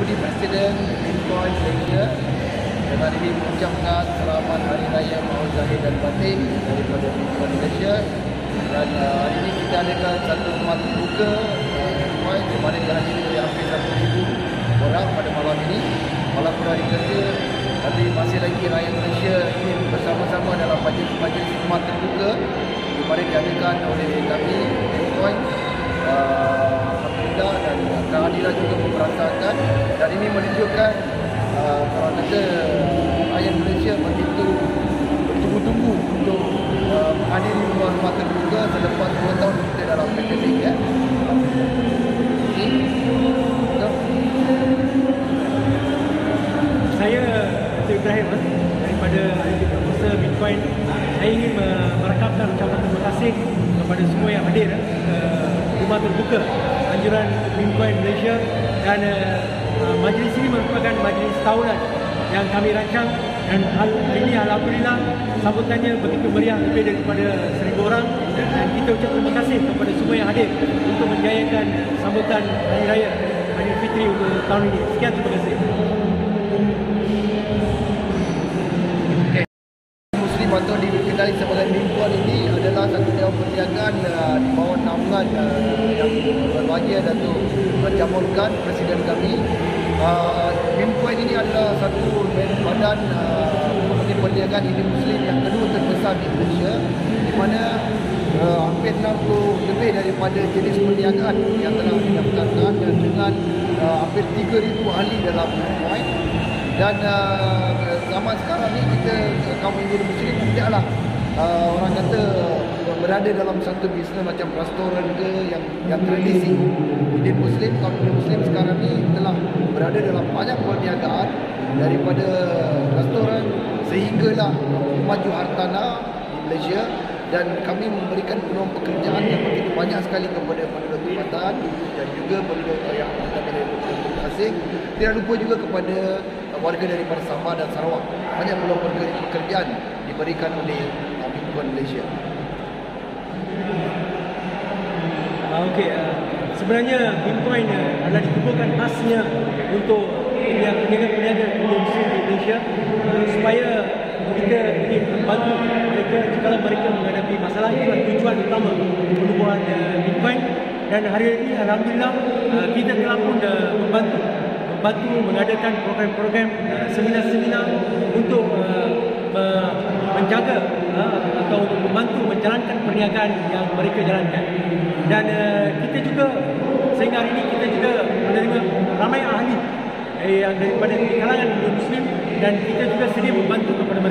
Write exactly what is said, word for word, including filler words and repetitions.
Deputy Presiden Bitcoin Malaysia dengan ini mengucapkan selamat Hari Raya Maulid Zahid dan Batin daripada Bitcoin Malaysia. Dan uh, hari ini kita adakan satu rumah terbuka Bitcoin di mana dihadiri oleh hampir satu ribu orang pada malam ini. Walaupun hari kerja, tapi masih lagi rakyat Malaysia ingin bersama-sama dalam majlis-majlis rumah terbuka di mana diadakan oleh kami Bitcoin. Uh, Alhamdulillah, dan kehadiran juga memperatakan, dan ini menunjukkan uh, kalau kata rakyat Malaysia begitu bertunggu-tunggu untuk uh, menghadiri rumah-rumah terbuka selepas dua tahun kita dalam pandemik ya. Saya Datuk Ibrahim daripada Bursa Bitcoin. Saya ingin merakapkan ucapan terima kasih kepada semua yang hadir ke rumah terbuka anjuran Bitcoin Malaysia, dan uh, majlis ini merupakan majlis tahunan yang kami rancang, dan hari ini alhamdulillah sambutannya begitu meriah, lebih daripada seribu orang, dan kita ucap terima kasih kepada semua yang hadir untuk menjayakan sambutan Hari Raya Aidilfitri untuk tahun ini. Sekian, terima kasih. Atau dikenali sebagai Bitcoin ini adalah satu dewan perniagaan uh, di bawah naungan uh, yang berbahagia Datuk Jamil Khan, Presiden kami. Uh, Bitcoin ini adalah satu badan uh, perniagaan Hindu Muslim yang kedua terbesar di Malaysia, di mana uh, hampir enam puluh lebih daripada jenis perniagaan yang telah didaftarkan, dan dengan uh, hampir tiga ribu ahli dalam Bitcoin. Dan uh, zaman sekarang ni kita kaum Hindu Muslim tidaklah uh, orang kata berada dalam satu bisnes macam restoran ke yang yang tradisi. Hindu Muslim, kaum Hindu Muslim sekarang ni telah berada dalam banyak perniagaan, daripada restoran sehinggalah maju hartanah di Malaysia, dan kami memberikan peluang pekerjaan yang begitu banyak sekali kepada penduduk tempatan dan juga penduduk yang dari penduduk asing. Tidak lupa juga kepada warga daripada Sabah dan Sarawak. Banyak peluang pekerjaan diberikan oleh Bitcoin Malaysia. Okey, uh, sebenarnya Bitcoin uh, adalah ditubuhkan khasnya untuk peniaga-peniaga Muslim di Malaysia, uh, supaya kita ingin membantu mereka jika mereka menghadapi masalah. Itulah tujuan utama penubuhan uh, Bitcoin. Dan hari ini alhamdulillah uh, kita telah pun uh, membantu membantu mengadakan program-program uh, seminar-seminar untuk uh, uh, menjaga uh, atau untuk membantu menjalankan perniagaan yang mereka jalankan. Dan uh, kita juga sehingga hari ini kita juga menerima ramai ahli eh, yang daripada kalangan Muslim, dan kita juga sedia membantu kepada